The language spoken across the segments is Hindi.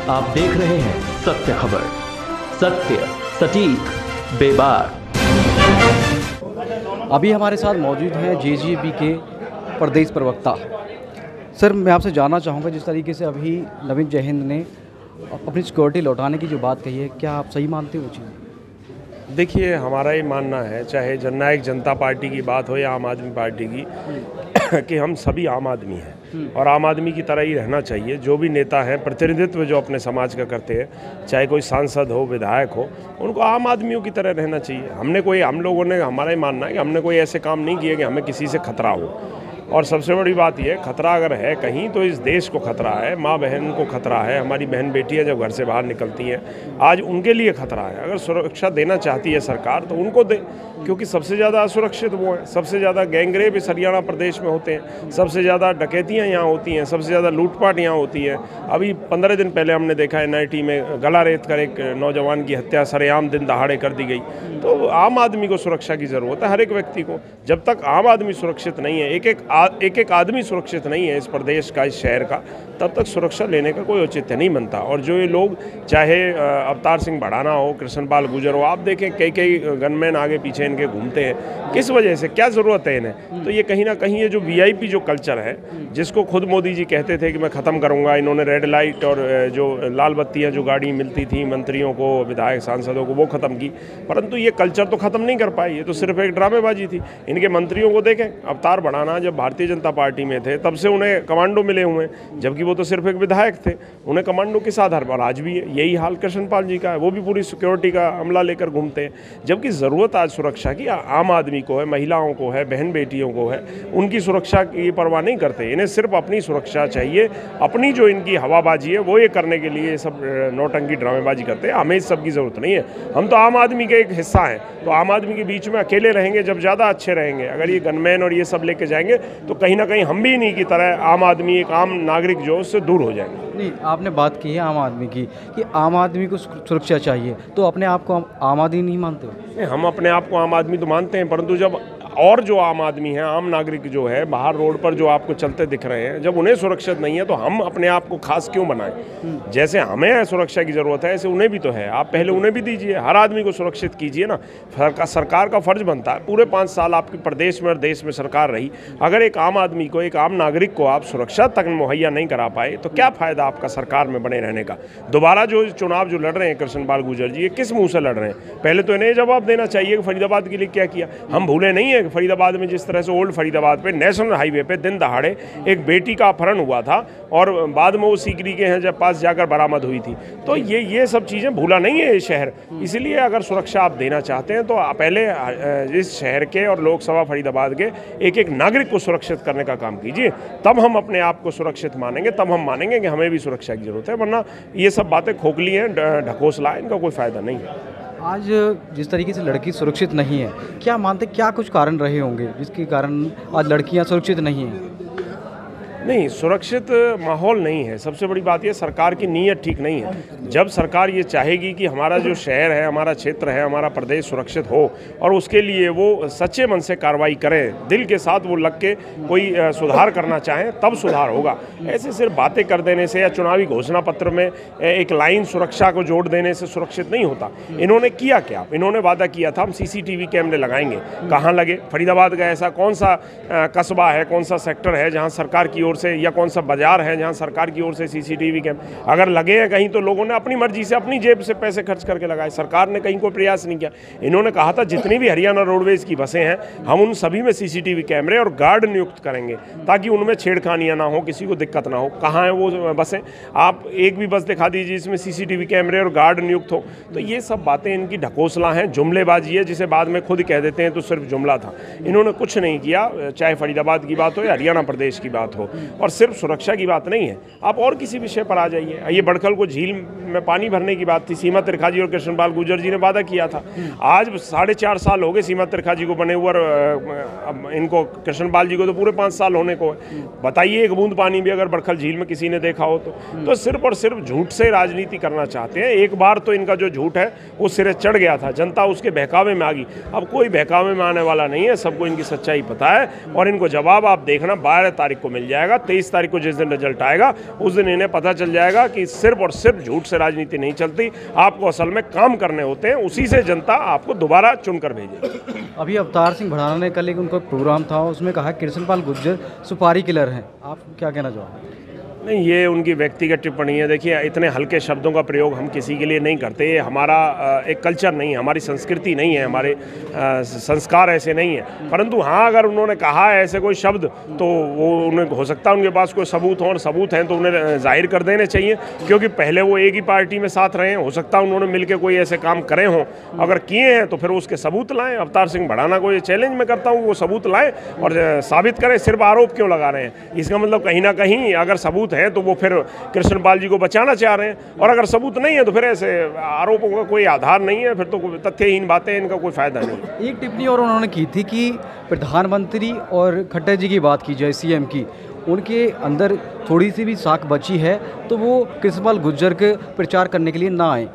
आप देख रहे हैं सत्य खबर, सत्य सटीक बेबाक। अभी हमारे साथ मौजूद हैं जेजेपी के प्रदेश प्रवक्ता। सर, मैं आपसे जानना चाहूँगा, जिस तरीके से अभी नवीन जयहिंद ने अपनी सिक्योरिटी लौटाने की जो बात कही है, क्या आप सही मानते हो चीज़? देखिए, हमारा ये मानना है, चाहे जननायक जनता पार्टी की बात हो या आम आदमी पार्टी की, कि हम सभी आम आदमी हैं और आम आदमी की तरह ही रहना चाहिए। जो भी नेता हैं, प्रतिनिधित्व जो अपने समाज का करते हैं, चाहे कोई सांसद हो, विधायक हो, उनको आम आदमियों की तरह रहना चाहिए। हम लोगों ने, हमारा ही मानना है कि हमने कोई ऐसे काम नहीं किए कि हमें किसी से खतरा हो। और सबसे बड़ी बात यह, खतरा अगर है कहीं तो इस देश को खतरा है, माँ बहन को खतरा है, हमारी बहन बेटियां जब घर से बाहर निकलती हैं, आज उनके लिए खतरा है। अगर सुरक्षा देना चाहती है सरकार तो उनको दे, क्योंकि सबसे ज़्यादा असुरक्षित वो हैं। सबसे ज़्यादा गैंगरेप इस हरियाणा प्रदेश में होते हैं, सबसे ज़्यादा डकैतियाँ यहाँ होती हैं, सबसे ज़्यादा लूटपाट यहाँ होती है। अभी 15 दिन पहले हमने देखा NIT में गला रेत कर एक नौजवान की हत्या सरेआम दिन दहाड़े कर दी गई। तो आम आदमी को सुरक्षा की ज़रूरत है, हर एक व्यक्ति को। जब तक आम आदमी सुरक्षित नहीं है, एक आदमी सुरक्षित नहीं है इस प्रदेश का, इस शहर का, तब तक सुरक्षा लेने का कोई औचित्य नहीं बनता। और जो ये लोग, चाहे अवतार सिंह भड़ाना हो, कृष्णपाल गुर्जर हो, आप देखें कई गनमैन आगे पीछे इनके घूमते हैं। किस वजह से, क्या ज़रूरत है इन्हें? तो ये कहीं ना कहीं ये जो VIP जो कल्चर है, जिसको खुद मोदी जी कहते थे कि मैं ख़त्म करूँगा, इन्होंने रेड लाइट और जो लाल बत्तियाँ जो गाड़ी मिलती थी मंत्रियों को, विधायक सांसदों को, वो ख़त्म की। परंतु ये कल्चर तो ख़त्म नहीं कर पाई। ये तो सिर्फ एक ड्रामेबाजी थी। इनके मंत्रियों को देखें, अवतार भड़ाना जब भारतीय जनता पार्टी में थे तब से उन्हें कमांडो मिले हुए हैं, जबकि वो तो सिर्फ एक विधायक थे। उन्हें कमांडो किस आधार पर? आज भी यही हाल कृष्णपाल जी का है, वो भी पूरी सिक्योरिटी का अमला लेकर घूमते हैं। जबकि ज़रूरत आज सुरक्षा की आम आदमी को है, महिलाओं को है, बहन बेटियों को है। उनकी सुरक्षा की परवाह नहीं करते, इन्हें सिर्फ अपनी सुरक्षा चाहिए। अपनी जो इनकी हवाबाजी है वो ये करने के लिए ये सब नौटंकी ड्रामेबाजी करते हैं। हमें इस सब की ज़रूरत नहीं है। हम तो आम आदमी के एक हिस्सा हैं, तो आम आदमी के बीच में अकेले रहेंगे जब ज़्यादा अच्छे रहेंगे। अगर ये गनमैन और ये सब लेके जाएंगे तो कहीं ना कहीं हम भी नहीं की तरह आम आदमी, एक आम नागरिक जो, उससे दूर हो जाएंगे। नहीं, आपने बात की है आम आदमी की, कि आम आदमी को सुरक्षा चाहिए, तो अपने आप को आम आदमी नहीं मानते हो? हम अपने आप को आम आदमी तो मानते हैं, परंतु जब और जो आम आदमी हैं, आम नागरिक जो है, बाहर रोड पर जो आपको चलते दिख रहे हैं, जब उन्हें सुरक्षित नहीं है तो हम अपने आप को खास क्यों बनाएं? जैसे हमें सुरक्षा की ज़रूरत है, ऐसे उन्हें भी तो है। आप पहले उन्हें भी दीजिए, हर आदमी को सुरक्षित कीजिए ना। सरकार का फर्ज बनता है। पूरे 5 साल आपके प्रदेश में और देश में सरकार रही, अगर एक आम आदमी को, एक आम नागरिक को आप सुरक्षा तक मुहैया नहीं करा पाए तो क्या फ़ायदा आपका सरकार में बने रहने का? दोबारा जो चुनाव जो लड़ रहे हैं कृष्णपाल गुर्जर जी, ये किस मुँह से लड़ रहे हैं? पहले तो इन्हें जवाब देना चाहिए कि फरीदाबाद के लिए क्या किया। हम भूले नहीं है कि फरीदाबाद में जिस तरह से ओल्ड फरीदाबाद पे, नेशनल हाईवे पे दिन दहाड़े एक बेटी का अपहरण हुआ था और बाद में वो सीकरी के हैं जब पास जाकर बरामद हुई थी। तो ये सब चीज़ें भूला नहीं है ये शहर। इसलिए अगर सुरक्षा आप देना चाहते हैं तो पहले इस शहर के और लोकसभा फरीदाबाद के एक नागरिक को सुरक्षित करने का काम कीजिए, तब हम अपने आप को सुरक्षित मानेंगे, तब हम मानेंगे कि हमें भी सुरक्षा की जरूरत है। वरना ये सब बातें खोखली हैं, ढकोसला है, इनका कोई फ़ायदा नहीं है। आज जिस तरीके से लड़की सुरक्षित नहीं है, क्या मानते, क्या कुछ कारण रहे होंगे जिसके कारण आज लड़कियां सुरक्षित नहीं हैं? नहीं, सुरक्षित माहौल नहीं है। सबसे बड़ी बात यह, सरकार की नीयत ठीक नहीं है। जब सरकार ये चाहेगी कि हमारा जो शहर है, हमारा क्षेत्र है, हमारा प्रदेश सुरक्षित हो, और उसके लिए वो सच्चे मन से कार्रवाई करें, दिल के साथ वो लग के कोई सुधार करना चाहें, तब सुधार होगा। ऐसे सिर्फ बातें कर देने से या चुनावी घोषणा पत्र में एक लाइन सुरक्षा को जोड़ देने से सुरक्षित नहीं होता। इन्होंने किया क्या? इन्होंने वादा किया था हम CCTV कैमरे लगाएंगे। कहाँ लगे? फरीदाबाद का ऐसा कौन सा कस्बा है, कौन सा सेक्टर है जहाँ सरकार की ओर से, या कौन सा बाजार है जहां सरकार की ओर से CCTV कैमरे अगर लगे हैं कहीं, तो लोगों ने अपनी मर्जी से, अपनी जेब से पैसे खर्च करके लगाए। सरकार ने कहीं कोई प्रयास नहीं किया। इन्होंने कहा था जितनी भी हरियाणा रोडवेज की बसें हैं, हम उन सभी में CCTV कैमरे और गार्ड नियुक्त करेंगे, ताकि उनमें छेड़खानियां ना हो, किसी को दिक्कत ना हो। कहाँ है वो बसें? आप एक भी बस दिखा दीजिए इसमें CCTV कैमरे और गार्ड नियुक्त हो। तो ये सब बातें इनकी ढकोसला हैं, जुमलेबाजी है, जिसे बाद में खुद कह देते हैं तो सिर्फ जुमला था। इन्होंने कुछ नहीं किया, चाहे फरीदाबाद की बात हो या हरियाणा प्रदेश की बात हो। और सिर्फ सुरक्षा की बात नहीं है, आप और किसी विषय पर आ जाइए। ये बड़खल को झील में पानी भरने की बात थी। सीमा त्रिखा जी और कृष्णपाल गुर्जर जी ने वादा किया था। आज 4.5 साल हो गए सीमा त्रिखा जी को बने हुए, और इनको कृष्णपाल जी को तो पूरे 5 साल होने को है। बताइए एक बूंद पानी भी अगर बड़खल झील में किसी ने देखा हो तो सिर्फ और सिर्फ झूठ से राजनीति करना चाहते हैं। एक बार तो इनका जो झूठ है वो सिरे चढ़ गया था, जनता उसके बहकावे में आ गई। अब कोई बहकावे में आने वाला नहीं है, सबको इनकी सच्चाई पता है और इनको जवाब आप देखना 12 तारीख को मिल जाएगा। 23 तारीख को जिस दिन रिजल्ट आएगा उस दिन इन्हें पता चल जाएगा कि सिर्फ और सिर्फ झूठ से राजनीति नहीं चलती, आपको असल में काम करने होते हैं, उसी से जनता आपको दोबारा चुनकर भेजेगी। अभी अवतार सिंह भड़ाना ने कल एक उनका प्रोग्राम था, उसमें कहा कृष्णपाल गुर्जर सुपारी किलर हैं, आप क्या कहना चाहोगे? नहीं, ये उनकी व्यक्तिगत टिप्पणी है। देखिए, इतने हल्के शब्दों का प्रयोग हम किसी के लिए नहीं करते। ये हमारा एक कल्चर नहीं है, हमारी संस्कृति नहीं है, हमारे संस्कार ऐसे नहीं है। परंतु हाँ, अगर उन्होंने कहा है ऐसे कोई शब्द तो वो उन्हें हो सकता है उनके पास कोई सबूत हो, और सबूत हैं तो उन्हें जाहिर कर देने चाहिए, क्योंकि पहले वो एक ही पार्टी में साथ रहे हैं। हो सकता है उन्होंने मिलकर कोई ऐसे काम करे हों, अगर किए हैं तो फिर उसके सबूत लाएं। अवतार सिंह भड़ाना को ये चैलेंज मैं करता हूँ, वो सबूत लाएं और साबित करें। सिर्फ आरोप क्यों लगा रहे हैं? इसका मतलब कहीं ना कहीं अगर सबूत है तो वो फिर कृष्णपाल जी को बचाना चाह रहे हैं, और अगर सबूत नहीं है तो फिर ऐसे आरोपों का कोई आधार नहीं है, फिर तो तथ्यहीन बातें, इनका कोई फायदा नहीं। एक टिप्पणी और उन्होंने की थी कि प्रधानमंत्री और खट्टर जी की बात की जाए, सीएम की, उनके अंदर थोड़ी सी भी साख बची है तो वो कृष्णपाल गुर्जर के प्रचार करने के लिए ना आए।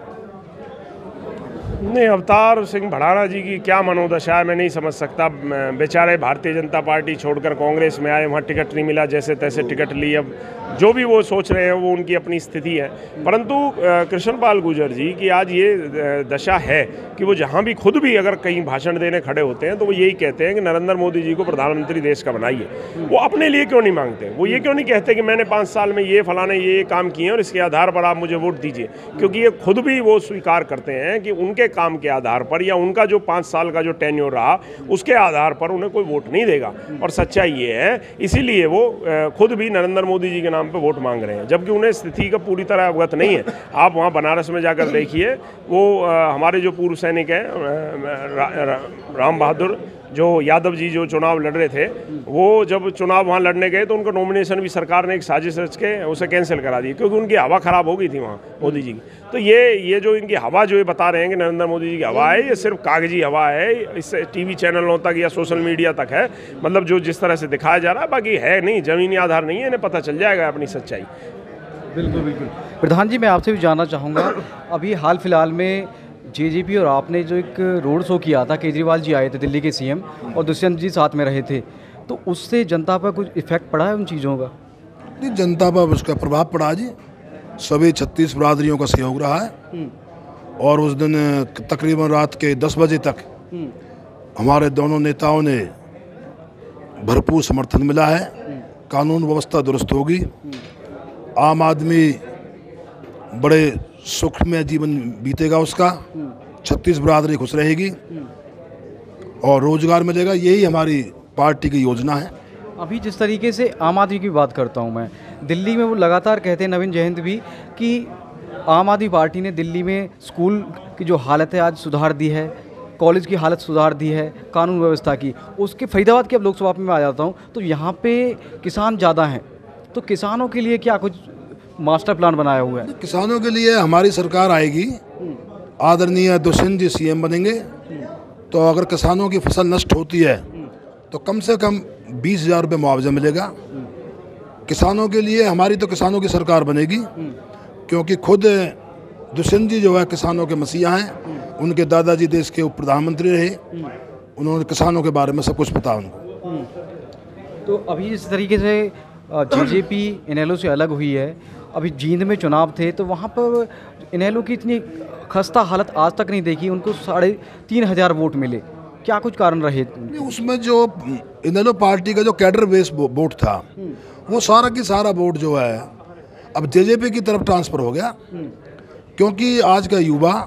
नहीं, अवतार सिंह भड़ाना जी की क्या मनोदशा है मैं नहीं समझ सकता। बेचारे भारतीय जनता पार्टी छोड़कर कांग्रेस में आए, वहाँ टिकट नहीं मिला, जैसे तैसे टिकट ली। अब जो भी वो सोच रहे हैं वो उनकी अपनी स्थिति है, परंतु कृष्णपाल गुर्जर जी की आज ये दशा है कि वो जहाँ भी खुद भी अगर कहीं भाषण देने खड़े होते हैं तो वो यही कहते हैं कि नरेंद्र मोदी जी को प्रधानमंत्री देश का बनाइए। वो अपने लिए क्यों नहीं मांगते? वो ये क्यों नहीं कहते कि मैंने 5 साल में ये फलाने ये काम किए और इसके आधार पर आप मुझे वोट दीजिए? क्योंकि ये खुद भी वो स्वीकार करते हैं कि उनके काम के आधार पर या उनका जो 5 साल का जो टेन्योर रहा उसके आधार पर उन्हें कोई वोट नहीं देगा। और सच्चाई ये है, इसीलिए वो खुद भी नरेंद्र मोदी जी के नाम पे वोट मांग रहे हैं, जबकि उन्हें स्थिति का पूरी तरह अवगत नहीं है। आप वहाँ बनारस में जाकर देखिए, वो हमारे जो पूर्व सैनिक हैं राम बहादुर जो यादव जी जो चुनाव लड़ रहे थे, वो जब चुनाव वहाँ लड़ने गए तो उनका नॉमिनेशन भी सरकार ने एक साजिश रच के उसे कैंसिल करा दी, क्योंकि उनकी हवा खराब हो गई थी वहाँ मोदी जी की। तो ये जो इनकी हवा जो ये बता रहे हैं कि नरेंद्र मोदी जी की हवा है, ये सिर्फ कागजी हवा है, इससे टीवी चैनलों तक या सोशल मीडिया तक है, मतलब जो जिस तरह से दिखाया जा रहा है, बाकी है नहीं, जमीनी आधार नहीं है। इन्हें पता चल जाएगा अपनी सच्चाई। बिल्कुल बिल्कुल। प्रधान जी, मैं आपसे भी जानना चाहूँगा, अभी हाल फिलहाल में जेजेपी और आपने जो एक रोड शो किया था, केजरीवाल जी आए थे दिल्ली के सीएम और दुष्यंत जी साथ में रहे थे, तो उससे जनता पर कुछ इफेक्ट पड़ा है उन चीज़ों का? नहीं, जनता पर उसका प्रभाव पड़ा जी। सभी 36 बरादरियों का सहयोग रहा है और उस दिन तकरीबन रात के 10 बजे तक हमारे दोनों नेताओं ने भरपूर समर्थन मिला है। कानून व्यवस्था दुरुस्त होगी, आम आदमी बड़े सुख में जीवन बीतेगा उसका, 36 बरादरी खुश रहेगी और रोजगार मिलेगा। यही हमारी पार्टी की योजना है। अभी जिस तरीके से आम आदमी की बात करता हूँ मैं, दिल्ली में वो लगातार कहते हैं नवीन जयंत भी कि आम आदमी पार्टी ने दिल्ली में स्कूल की जो हालत है आज सुधार दी है, कॉलेज की हालत सुधार दी है, कानून व्यवस्था की। उसके फरीदाबाद की अब लोकसभा में आ जाता हूँ तो यहाँ पे किसान ज़्यादा हैं, तो किसानों के लिए क्या कुछ मास्टर प्लान बनाया हुआ है? किसानों के लिए हमारी सरकार आएगी, आदरणीय दुष्यंत जी सीएम बनेंगे, तो अगर किसानों की फसल नष्ट होती है तो कम से कम 20,000 रुपये मुआवजा मिलेगा किसानों के लिए। हमारी तो किसानों की सरकार बनेगी, क्योंकि खुद दुष्यंत जी जो है किसानों के मसीहा हैं। उनके दादाजी देश के उप प्रधानमंत्री रहे, उन्होंने किसानों के बारे में सब कुछ पता उनको। तो अभी जिस तरीके से जेजेपी इनेलो से अलग हुई है, अभी जींद में चुनाव थे तो वहाँ पर इनेलो की इतनी खस्ता हालत आज तक नहीं देखी, उनको 3,500 वोट मिले। क्या कुछ कारण रहे? उसमें जो इनेलो पार्टी का जो कैडर बेस वोट था वो सारा की सारा वोट जो है अब जेजेपी की तरफ ट्रांसफ़र हो गया, क्योंकि आज का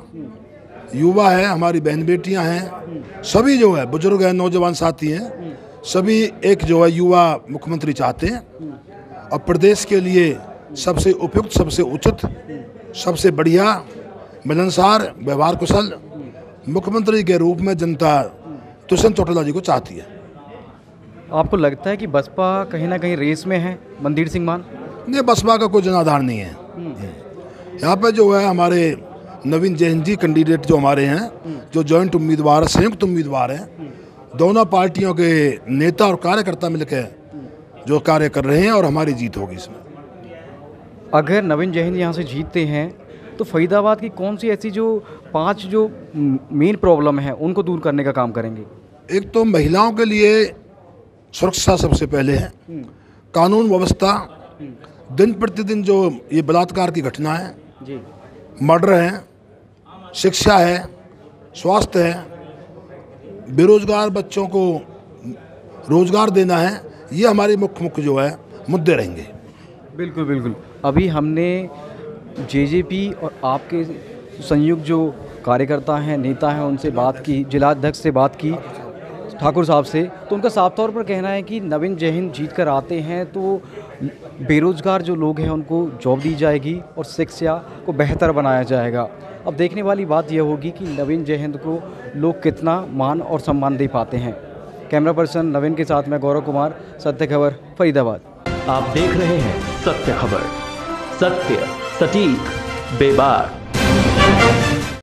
युवा है, हमारी बहन बेटियां हैं, सभी जो है बुजुर्ग हैं, नौजवान साथी हैं, सभी एक जो है युवा मुख्यमंत्री चाहते हैं। और प्रदेश के लिए सबसे उपयुक्त, सबसे उचित, सबसे बढ़िया, मिलनसार, व्यवहार कुशल मुख्यमंत्री के रूप में जनता दुष्यंत चौटाला जी को चाहती है। आपको लगता है कि बसपा कहीं ना कहीं रेस में है मंदिर सिंह मान? नहीं, बसपा का कोई जनाधार नहीं है। यहाँ पे जो है हमारे नवीन जैन जी कैंडिडेट जो हमारे हैं, जो जॉइंट उम्मीदवार, संयुक्त उम्मीदवार हैं, दोनों पार्टियों के नेता और कार्यकर्ता मिलकर जो कार्य कर रहे हैं और हमारी जीत होगी इसमें। अगर नवीन जैन यहाँ से जीतते हैं तो फरीदाबाद की कौन सी ऐसी जो 5 जो मेन प्रॉब्लम है उनको दूर करने का काम करेंगे? एक तो महिलाओं के लिए सुरक्षा सबसे पहले है, कानून व्यवस्था, दिन प्रतिदिन जो ये बलात्कार की घटना है जी, मर्डर है, शिक्षा है, स्वास्थ्य है, बेरोजगार बच्चों को रोजगार देना है, ये हमारे मुख्य जो है मुद्दे रहेंगे। बिल्कुल बिल्कुल। अभी हमने जेजेपी और आपके संयुक्त जो कार्यकर्ता हैं, नेता हैं, उनसे बात की, जिलाध्यक्ष से बात की, ठाकुर साहब से, तो उनका साफ तौर पर कहना है कि नवीन जैन जीत कर आते हैं तो बेरोज़गार जो लोग हैं उनको जॉब दी जाएगी और शिक्षा को बेहतर बनाया जाएगा। अब देखने वाली बात यह होगी कि नवीन जैन को लोग कितना मान और सम्मान दे पाते हैं। कैमरा पर्सन नवीन के साथ मैं गौरव कुमार, सत्य खबर, फरीदाबाद। आप देख रहे हैं सत्य खबर, सत्य, सटीक, बेबाक।